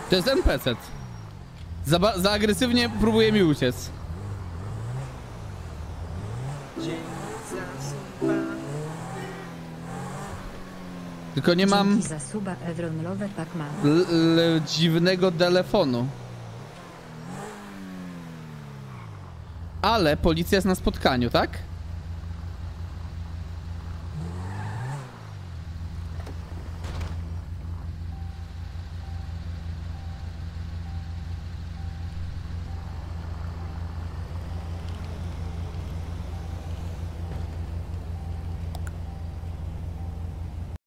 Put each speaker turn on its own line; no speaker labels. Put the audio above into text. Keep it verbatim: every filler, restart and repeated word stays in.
To jest N P C. Za, za agresywnie próbuje mi uciec. Tylko nie mam dziwnego telefonu. Ale policja jest na spotkaniu, tak?